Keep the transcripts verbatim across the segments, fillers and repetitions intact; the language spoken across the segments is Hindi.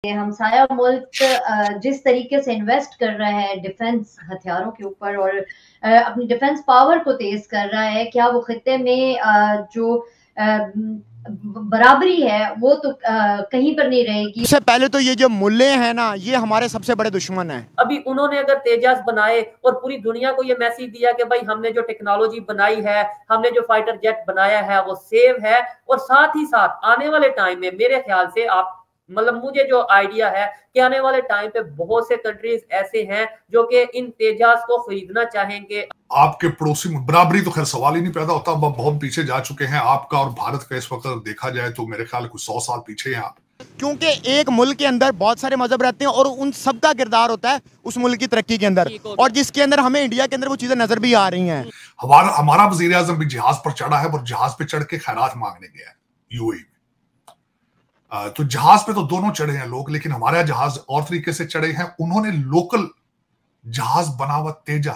हमसाया मुल्क अ, जिस तरीके से इन्वेस्ट कर रहा है डिफेंस हथियारों के ऊपर और अ, अपनी डिफेंस पावर को तेज कर रहा है, क्या वो खित्ते में अ, जो अ, बराबरी है वो तो अ, कहीं पर नहीं रहेगी। सबसे पहले तो ये जो मुल्ले हैं ना, ये हमारे सबसे बड़े दुश्मन हैं। अभी उन्होंने अगर तेजास बनाए और पूरी दुनिया को ये मैसेज दिया कि भाई हमने जो टेक्नोलॉजी बनाई है, हमने जो फाइटर जेट बनाया है वो सेव है, और साथ ही साथ आने वाले टाइम में मेरे ख्याल से आप मतलब मुझे जो आइडिया है कि आने वाले टाइम पे बहुत से कंट्रीज ऐसे हैं जो कि इन तेजास को खरीदना चाहेंगे। आपके पड़ोसी में बराबरी तो खैर सवाल ही नहीं पैदा होता, अब बहुत पीछे जा चुके हैं। आपका और भारत का इस वक्त देखा जाए तो मेरे ख्याल कुछ सौ साल पीछे हैं आप, क्योंकि एक मुल्क के अंदर बहुत सारे मजहब रहते हैं और उन सब का किरदार होता है उस मुल्क की तरक्की के अंदर, और जिसके अंदर हमें इंडिया के अंदर वो चीजें नजर भी आ रही हैं। हमारा हमारा वजीर आजम भी जहाज पर चढ़ा है और जहाज पे चढ़ के खैरात मांगने गया है यूएई में। तो जहाज पे तो दोनों चढ़े हैं लोग, लेकिन हमारे जहाज और तरीके से चढ़े हैं। उन्होंने लोकल जहाज बना हुआ तेजा,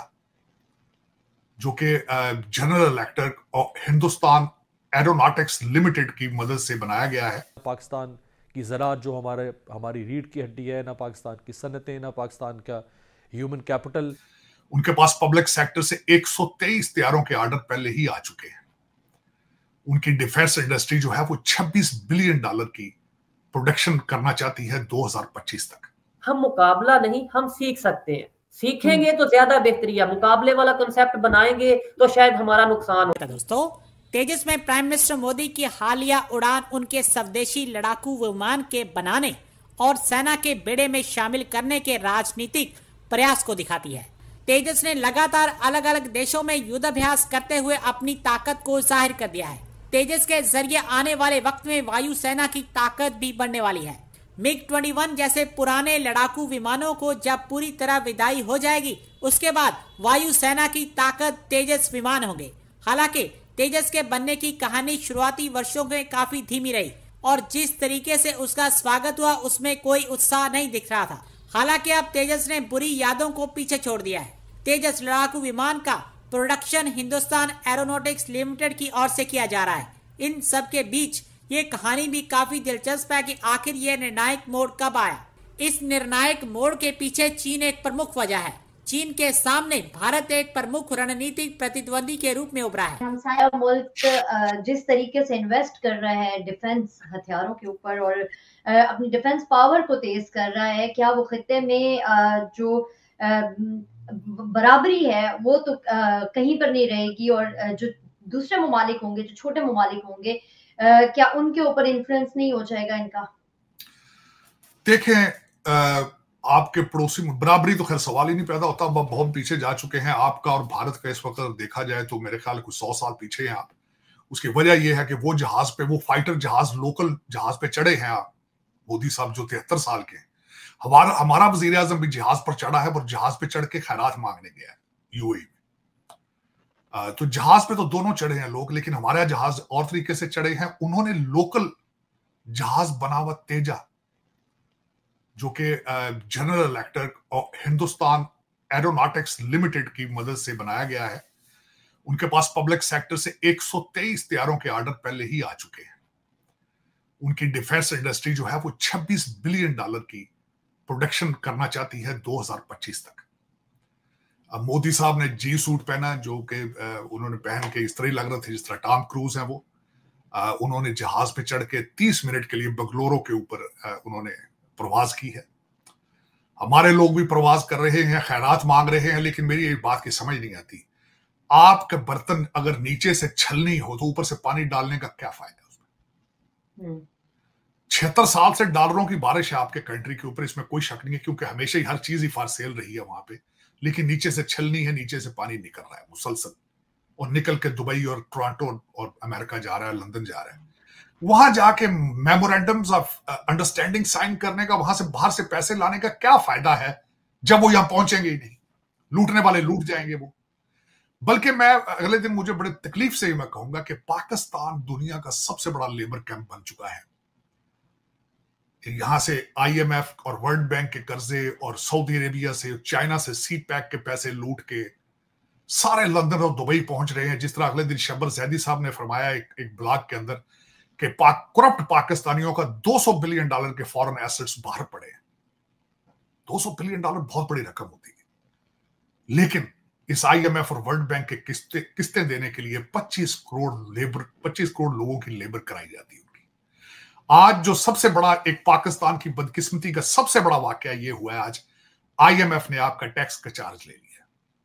जो कि जनरल इलेक्ट्रिक और हिंदुस्तान एरोनॉटिक्स लिमिटेड की मदद से बनाया गया है। पाकिस्तान की ज़राअत जो हमारे हमारी रीढ़ की हड्डी है, ना पाकिस्तान की सनतें, ना पाकिस्तान का ह्यूमन कैपिटल। उनके पास पब्लिक सेक्टर से एक सौ तेईस तैयारों के ऑर्डर पहले ही आ चुके हैं। उनकी डिफेंस इंडस्ट्री जो है वो छब्बीस बिलियन डॉलर की प्रोडक्शन करना चाहती है दो हज़ार पच्चीस तक। हम मुकाबला नहीं, हम सीख सकते हैं, सीखेंगे तो ज्यादा बेहतरी है। मुकाबले वाला कंसेप्ट बनाएंगे तो शायद हमारा नुकसान हो। दोस्तों, तेजस में प्राइम मिनिस्टर मोदी की हालिया उड़ान उनके स्वदेशी लड़ाकू विमान के बनाने और सेना के बेड़े में शामिल करने के राजनीतिक प्रयास को दिखाती है। तेजस ने लगातार अलग अलग देशों में युद्धाभ्यास करते हुए अपनी ताकत को जाहिर कर दिया है। तेजस के जरिए आने वाले वक्त में वायुसेना की ताकत भी बढ़ने वाली है। मिग इक्कीस जैसे पुराने लड़ाकू विमानों को जब पूरी तरह विदाई हो जाएगी, उसके बाद वायुसेना की ताकत तेजस विमान होंगे। हालांकि तेजस के बनने की कहानी शुरुआती वर्षों में काफी धीमी रही और जिस तरीके से उसका स्वागत हुआ उसमें कोई उत्साह नहीं दिख रहा था। हालांकि अब तेजस ने बुरी यादों को पीछे छोड़ दिया है। तेजस लड़ाकू विमान का प्रोडक्शन हिंदुस्तान एरोनॉटिक्स लिमिटेड की ओर से किया जा रहा है। इन सब के बीच ये कहानी भी काफी दिलचस्प है कि आखिर ये निर्णायक मोड़ कब आया। इस निर्णायक मोड़ के पीछे चीन एक प्रमुख वजह है। चीन के सामने भारत एक प्रमुख रणनीतिक प्रतिद्वंदी के रूप में उभरा है। हमसाया मुल्क जिस तरीके से इन्वेस्ट कर रहा है डिफेंस हथियारों के ऊपर और अपनी डिफेंस पावर को तेज कर रहा है, क्या वो खित्ते में जो बराबरी है वो तो कहीं पर नहीं रहेगी, और जो दूसरे ममालिक होंगे, जो छोटे ममालिक होंगे, क्या उनके ऊपर इन्फ्लुएंस नहीं हो जाएगा इनका? देखें, आपके पड़ोसी में बराबरी तो खैर सवाल ही नहीं पैदा होता, अब बहुत पीछे जा चुके हैं। आपका और भारत का इस वक्त देखा जाए तो मेरे ख्याल कुछ सौ साल पीछे हैं आप। उसकी वजह यह है कि वो जहाज पे, वो फाइटर जहाज लोकल जहाज पे चढ़े हैं आप, मोदी साहब जो तिहत्तर साल के हैं। हमारा हमारा वजीर आजम भी जहाज पर चढ़ा है और जहाज पे चढ़ के खैरात मांगने गया है यूएई में। तो जहाज पे तो दोनों चढ़े हैं लोग, लेकिन हमारे जहाज और तरीके से चढ़े हैं। उन्होंने लोकल जहाज बना हुआ तेजा, जो कि जनरल इलेक्ट्रिक और हिंदुस्तान एरोनॉटिक्स लिमिटेड की मदद से बनाया गया है। उनके पास पब्लिक सेक्टर से एक सौ तेईस तैयारों के ऑर्डर पहले ही आ चुके हैं। उनकी डिफेंस इंडस्ट्री जो है वो छब्बीस बिलियन डॉलर की प्रोडक्शन करना चाहती है दो हज़ार पच्चीस तक। अब मोदी साहब ने जी सूट पहना, जो कि उन्होंने पहन के इस तरह लग रहा था जिस तरह टॉम क्रूज है वो। आ, उन्होंने जहाज पे चढ़ के तीस मिनट के लिए बंगलोरों के ऊपर उन्होंने प्रवास की है। हमारे लोग भी प्रवास कर रहे हैं, खैरात मांग रहे हैं, लेकिन मेरी एक बात की समझ नहीं आती। आपके बर्तन अगर नीचे से छलनी हो तो ऊपर से पानी डालने का क्या फायदा उसमें? छिहत्तर साल से डॉलरों की बारिश है आपके कंट्री के ऊपर, इसमें कोई शक नहीं है, क्योंकि हमेशा ही हर चीज ही फार सेल रही है वहां पे। लेकिन नीचे से छलनी है, नीचे से पानी निकल रहा है मुसलसल, और निकल के दुबई और टोरंटो और अमेरिका जा रहा है, लंदन जा रहा है। वहां जाके मेमोरेंडम्स ऑफ अंडरस्टैंडिंग साइन करने का, वहां से बाहर से पैसे लाने का क्या फायदा है जब वो यहां पहुंचेंगे ही नहीं। लूटने वाले लूट जाएंगे वो। बल्कि मैं अगले दिन मुझे बड़े तकलीफ से ही मैं कहूंगा कि पाकिस्तान दुनिया का सबसे बड़ा लेबर कैंप बन चुका है। यहां से आईएमएफ और वर्ल्ड बैंक के कर्जे और सऊदी अरेबिया से, चाइना से सी पैक के पैसे लूट के सारे लंदन और दुबई पहुंच रहे हैं। जिस तरह अगले दिन शब्बर जैदी साहब ने फरमाया एक, एक ब्लॉग के अंदर कि पाक करप्ट पाकिस्तानियों का दो सौ बिलियन डॉलर के फॉरेन एसेट्स बाहर पड़े हैं। दो सौ बिलियन डॉलर बहुत बड़ी रकम होती है, लेकिन इस आईएमएफ और वर्ल्ड बैंक के किस्तें किस्तें देने के लिए पच्चीस करोड़ लेबर पच्चीस करोड़ लोगों की लेबर कराई जाती है। आज जो सबसे बड़ा एक पाकिस्तान की बदकिस्मती का सबसे बड़ा वाकया ये हुआ है, आज आईएमएफ ने आपका टैक्स का चार्ज ले लिया,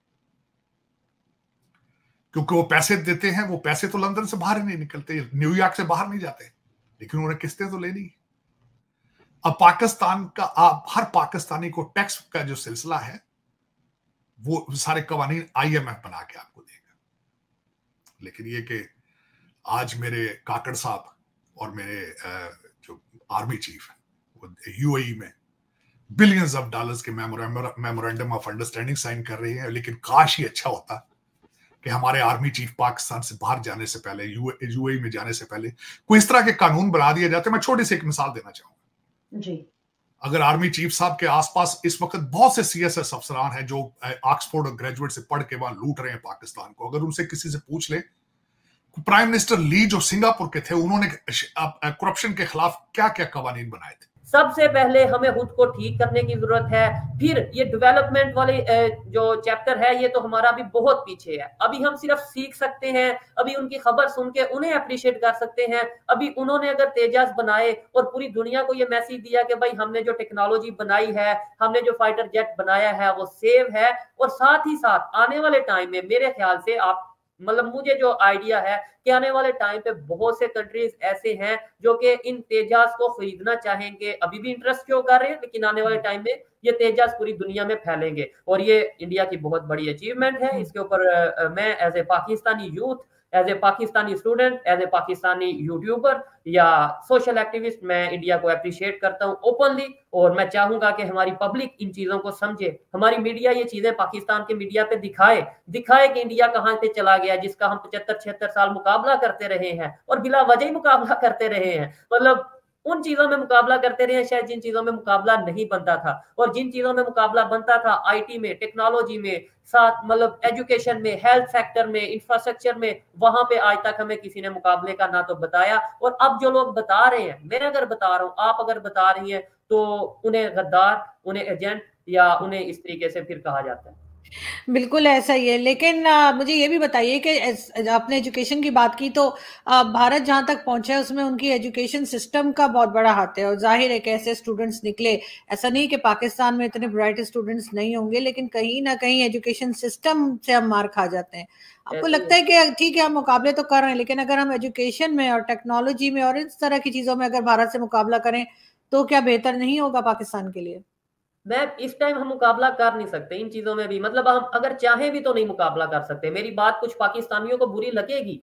क्योंकि वो पैसे देते हैं, वो पैसे तो लंदन से बाहर ही नहीं निकलते, न्यूयॉर्क से बाहर नहीं जाते, लेकिन उन्होंने किस्तें तो लेनी। अब पाकिस्तान का आप हर पाकिस्तानी को टैक्स का जो सिलसिला है वो सारे कवानीन आईएमएफ बना के आपको देगा। लेकिन ये कि आज मेरे काकड़ साहब और मेरे जो आर्मी चीफ है वो यूएई में बिलियंस ऑफ डॉलर्स के मेमोरेंडम ऑफ अंडरस्टैंडिंग साइन कर रहे हैं, लेकिन काश ही अच्छा होता कि हमारे आर्मी चीफ पाकिस्तान से बाहर जाने से पहले, यूएई में जाने से पहले कोई इस तरह के कानून बना दिए जाते। मैं छोटी सी एक मिसाल देना चाहूंगा जी। अगर आर्मी चीफ साहब के आसपास इस वक्त बहुत से सीएसएस अफसरान हैं जो ऑक्सफोर्ड और ग्रेजुएट से पढ़ के वहां लूट रहे हैं पाकिस्तान को, अगर उनसे किसी से पूछ ले प्राइम मिनिस्टर ली जो सिंगापुर के थे उन्होंने करप्शन के खिलाफ क्या क्या कवानीन बनाए थे। सबसे पहले हमें खुद को ठीक करने की जरूरत है। फिर ये डेवलपमेंट वाले जो चैप्टर है ये तो हमारा अभी बहुत पीछे है। अभी हम सिर्फ सीख सकते हैं, अभी उनकी खबर सुन के उन्हें अप्रिशिएट कर सकते हैं। अभी उन्होंने अगर तेजाज बनाए और पूरी दुनिया को ये मैसेज दिया कि भाई हमने जो टेक्नोलॉजी बनाई है, हमने जो फाइटर जेट बनाया है वो सेव है, और साथ ही साथ आने वाले टाइम में मेरे ख्याल से आप मतलब मुझे जो आइडिया है कि आने वाले टाइम पे बहुत से कंट्रीज ऐसे हैं जो कि इन तेजाज को खरीदना चाहेंगे, अभी भी इंटरेस्ट शो कर रहे हैं, लेकिन आने वाले टाइम में ये तेजाज पूरी दुनिया में फैलेंगे और ये इंडिया की बहुत बड़ी अचीवमेंट है। इसके ऊपर मैं as a Pakistani youth, as a Pakistani student, as a Pakistani YouTuber या सोशल एक्टिविस्ट मैं इंडिया को अप्रिशिएट करता हूं ओपनली, और मैं चाहूंगा कि हमारी पब्लिक इन चीजों को समझे, हमारी मीडिया ये चीजें पाकिस्तान के मीडिया पे दिखाए दिखाए कि इंडिया कहां पे चला गया, जिसका हम पचहत्तर छिहत्तर साल मुकाबला करते रहे हैं और बिला वजह ही मुकाबला करते रहे हैं। मतलब उन चीजों में मुकाबला करते रहे शायद जिन चीजों में मुकाबला नहीं बनता था, और जिन चीजों में मुकाबला बनता था आईटी में, टेक्नोलॉजी में, साथ मतलब एजुकेशन में, हेल्थ सेक्टर में, इंफ्रास्ट्रक्चर में, वहां पे आज तक हमें किसी ने मुकाबले का ना तो बताया। और अब जो लोग बता रहे हैं, मैं अगर बता रहा हूँ, आप अगर बता रही हैं, तो उन्हें गद्दार, उन्हें एजेंट या उन्हें इस तरीके से फिर कहा जाता है। बिल्कुल ऐसा ही है। लेकिन आ, मुझे ये भी बताइए कि आपने एजुकेशन की बात की, तो आ, भारत जहां तक पहुंचा है उसमें उनकी एजुकेशन सिस्टम का बहुत बड़ा हाथ है, और जाहिर है कि ऐसे स्टूडेंट्स निकले। ऐसा नहीं कि पाकिस्तान में इतने ब्राइट स्टूडेंट्स नहीं होंगे, लेकिन कहीं ना कहीं एजुकेशन सिस्टम से हम मार खा जाते हैं। आपको लगता है कि ठीक है हम मुकाबले तो कर रहे हैं, लेकिन अगर हम एजुकेशन में और टेक्नोलॉजी में और इस तरह की चीजों में अगर भारत से मुकाबला करें तो क्या बेहतर नहीं होगा पाकिस्तान के लिए? मैं इस टाइम हम मुकाबला कर नहीं सकते इन चीजों में भी, मतलब हम अगर चाहें भी तो नहीं मुकाबला कर सकते। मेरी बात कुछ पाकिस्तानियों को बुरी लगेगी,